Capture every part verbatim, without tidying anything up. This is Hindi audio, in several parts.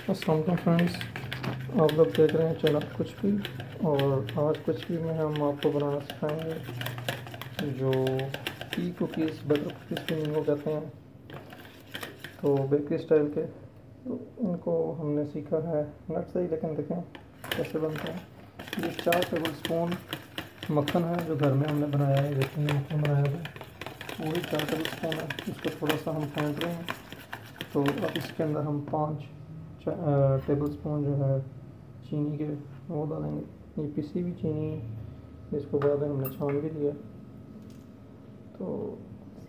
अस्सलाम वालेकुम फ्रेंड्स, आप लोग देख रहे हैं चैनल कुछ भी। और आज कुछ भी में हम आपको बनाना सिखाएंगे जो टी कुकीज़ बटर कुकीज़ भी इनको कहते हैं, तो बेकरी स्टाइल के। तो इनको हमने सीखा है नट से ही, लेकिन देखें कैसे बनते हैं। ये चार टेबल स्पून मक्खन है जो घर में हमने बनाया है, देखेंगे मक्खन बनाया है वही चार टेबल स्पून है। इसको थोड़ा सा हम फेंट रहे हैं। तो अब इसके अंदर हम पाँच टेबल स्पून जो है चीनी के वो डालेंगे। ये पिसी हुई चीनी है, इसको बाद में हमने छान भी लिया। तो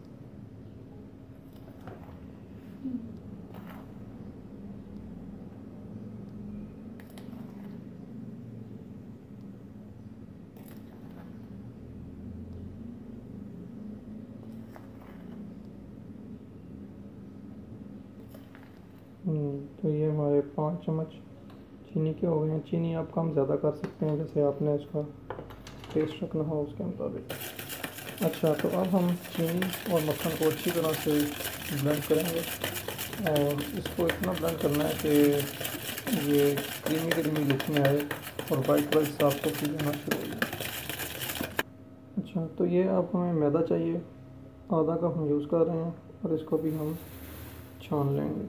तो ये हमारे पाँच चम्मच चीनी के हो गए हैं। चीनी आप कम ज़्यादा कर सकते हैं, जैसे आपने इसका टेस्ट रखना हो उसके मुताबिक। अच्छा, तो अब हम चीनी और मक्खन को अच्छी तरह से ब्लेंड करेंगे और इसको इतना ब्लेंड करना है कि ये क्रीमी क्रीमी लुक में आए और वाइट वाइट साफ को फील होना शुरू हो जाए। अच्छा, तो ये अब हमें मैदा चाहिए, आधा कप हम यूज़ कर रहे हैं और इसको भी हम छान लेंगे।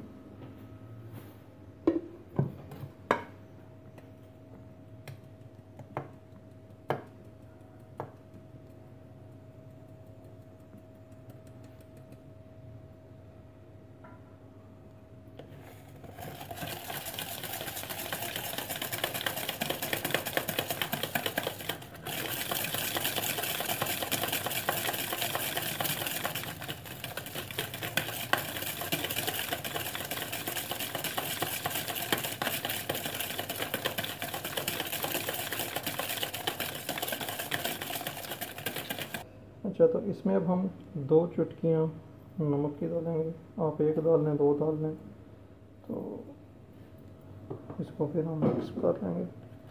अच्छा, तो इसमें अब हम दो चुटकियाँ नमक की डालेंगे। आप एक डाल लें, दो डाल लें, तो इसको फिर हम मिक्स कर लेंगे।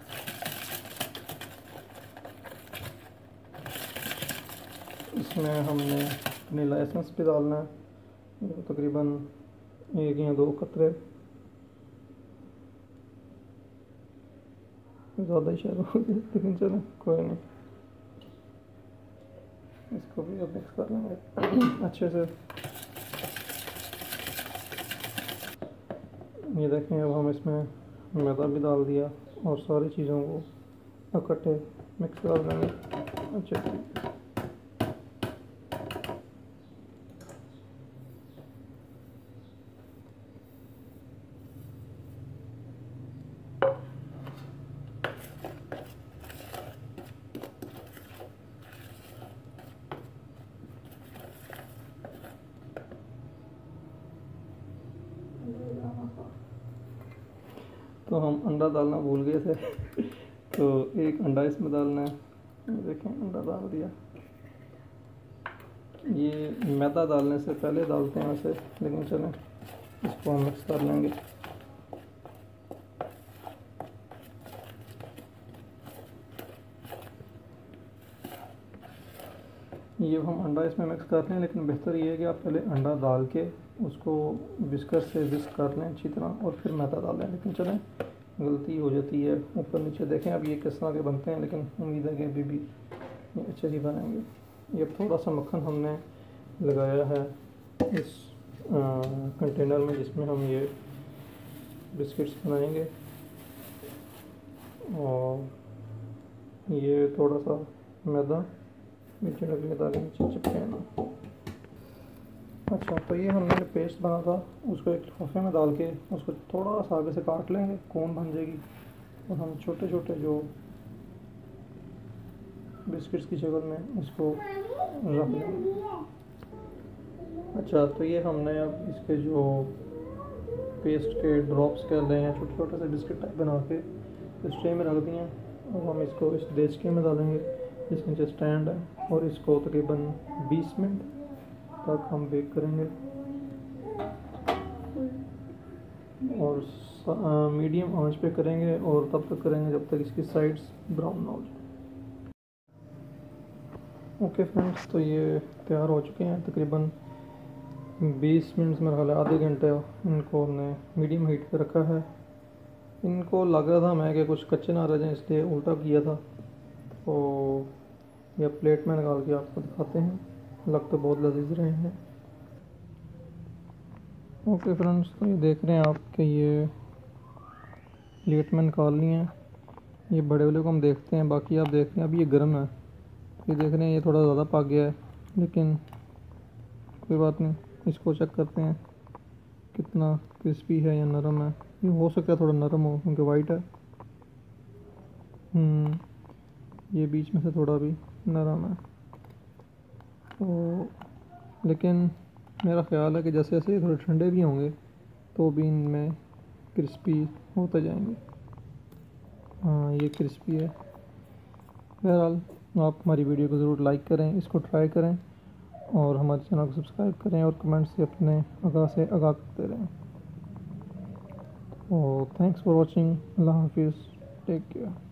इसमें हमने वनीला एसेंस भी डालना है, जो तकरीबन एक या दो कतरे, ज़्यादा ही शायद हो गया, लेकिन चलो कोई नहीं। इसको भी अब मिक्स कर लेंगे अच्छे से। ये देखें, अब हम इसमें मैदा भी डाल दिया और सारी चीज़ों को इकट्ठे मिक्स कर देंगे अच्छे से। तो हम अंडा डालना भूल गए थे तो एक अंडा इसमें डालना है। देखें, अंडा डाल दिया। ये मैदा डालने से पहले डालते हैं वैसे, लेकिन चलें इसको हम मिक्स कर लेंगे। ये हम अंडा इसमें मिक्स कर लें, लेकिन बेहतर ये है कि आप पहले अंडा डाल के उसको बिस्कर से विस्क कर लें अच्छी तरह और फिर मैदा डालें। लेकिन चलें, गलती हो जाती है ऊपर नीचे। देखें अब ये किस तरह के बनते हैं, लेकिन उम्मीद है कि अभी भी ये अच्छे ही बनेंगे। ये थोड़ा सा मक्खन हमने लगाया है इस कंटेनर में जिसमें हम ये बिस्किट्स बनाएंगे, और ये थोड़ा सा मैदा नीचे लगे ताकि नीचे चिपके ना। अच्छा, तो ये हमने जो पेस्ट बना था उसको एक लिफाफे में डाल के उसको थोड़ा सा आगे से काट लेंगे, कोन बन जाएगी, और हम छोटे छोटे जो बिस्किट्स की शक्ल में उसको रख लेंगे। अच्छा, तो ये हमने अब इसके जो पेस्ट के ड्रॉप्स कर रहे हैं, छोटे छोटे से बिस्किट टाइप बना के इस ट्रे में रख दिए हैं। अब हम इसको इस डेस्के में डालेंगे जिसके नीचे स्टैंड है, और इसको तकरीबन बीस मिनट तक हम बेक करेंगे और मीडियम आंच पे करेंगे, और तब तक करेंगे जब तक इसकी साइड्स ब्राउन ना हो जाए। ओके फ्रेंड्स, तो ये तैयार हो चुके हैं। तकरीबन बीस मिनट में, आधे घंटे इनको हमने मीडियम हीट पे रखा है। इनको लग रहा था मैं कि कुछ कच्चे ना रह जाएं, इसलिए उल्टा किया था। तो ये प्लेट में निकाल के आपको दिखाते हैं, लग तो बहुत लजीज रहे हैं। ओके फ्रेंड्स, तो ये देख रहे हैं आप कि ये प्लेट में निकाल ली हैं। ये बड़े वाले को हम देखते हैं, बाकी आप देख रहे हैं अभी ये गर्म है। ये देख रहे हैं ये थोड़ा ज़्यादा पक गया है, लेकिन कोई बात नहीं, इसको चेक करते हैं कितना क्रिस्पी है या नरम है। ये हो सकता है थोड़ा नरम हो क्योंकि वाइट है। हम्म ये बीच में से थोड़ा भी नरम है, तो लेकिन मेरा ख़्याल है कि जैसे जैसे ये थोड़े ठंडे भी होंगे तो भी इनमें क्रिस्पी होते जाएंगे। हाँ, ये क्रिस्पी है। बहरहाल आप हमारी वीडियो को ज़रूर लाइक करें, इसको ट्राई करें और हमारे चैनल को सब्सक्राइब करें और कमेंट से अपने आगाह से आगाह करते रहें। तो थैंक्स फॉर वॉचिंग। अल्लाह हाफिज़, टेक केयर।